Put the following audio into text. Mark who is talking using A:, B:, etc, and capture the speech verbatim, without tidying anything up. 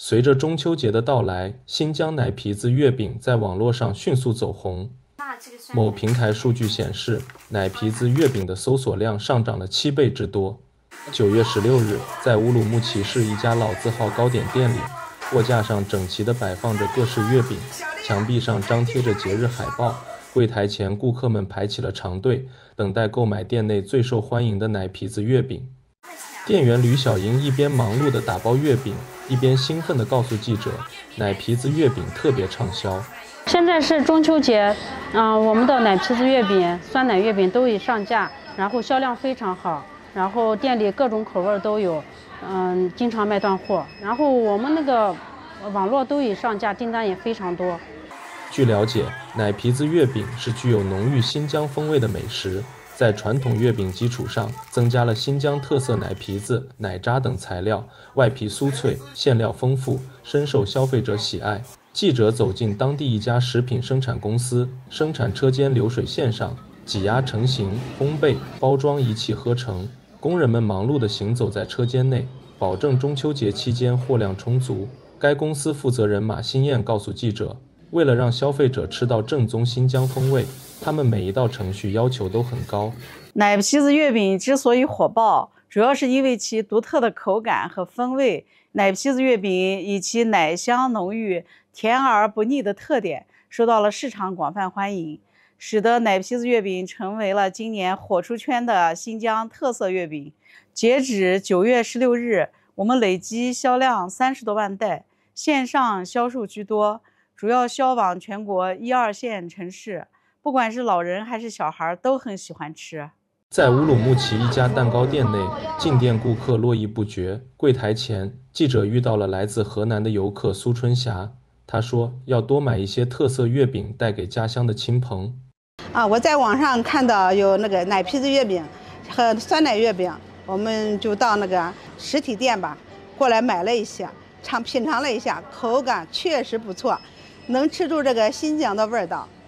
A: 随着中秋节的到来，新疆奶皮子月饼在网络上迅速走红。某平台数据显示，奶皮子月饼的搜索量上涨了七倍之多。九月十六日，在乌鲁木齐市一家老字号糕点店里，货架上整齐地摆放着各式月饼，墙壁上张贴着节日海报，柜台前顾客们排起了长队，等待购买店内最受欢迎的奶皮子月饼。店员吕小英一边忙碌地打包月饼，一边兴奋地告诉记者，奶皮子月饼特别畅销。
B: 现在是中秋节，嗯、呃，我们的奶皮子月饼、酸奶月饼都已上架，然后销量非常好，然后店里各种口味都有，嗯、呃，经常卖断货。然后我们那个网络都已上架，订单也非常多。
A: 据了解，奶皮子月饼是具有浓郁新疆风味的美食。在传统月饼基础上，增加了新疆特色奶皮子、奶渣等材料，外皮酥脆，馅料丰富，深受消费者喜爱。记者走进当地一家食品生产公司，生产车间流水线上，挤压成型、烘焙、包装一气呵成。工人们忙碌地行走在车间内，保证中秋节期间货量充足。该公司负责人马新燕告诉记者，为了让消费者吃到正宗新疆风味，他们每一道程序要求都很高。
C: 奶皮子月饼之所以火爆，主要是因为其独特的口感和风味。奶皮子月饼以其奶香浓郁、甜而不腻的特点，受到了市场广泛欢迎，使得奶皮子月饼成为了今年火出圈的新疆特色月饼。截止九月十六日，我们累计销量三十多万袋，线上销售居多，主要销往全国一二线城市。不管是老人还是小孩都很喜欢吃。
A: 在乌鲁木齐一家蛋糕店内，进店顾客络绎不绝。柜台前，记者遇到了来自河南的游客苏春霞，她说要多买一些特色月饼带给家乡的亲朋。
D: 啊，我在网上看到有那个奶皮子月饼和酸奶月饼，我们就到那个实体店吧，过来买了一些，尝品尝了一下，口感确实不错，能吃出这个新疆的味道。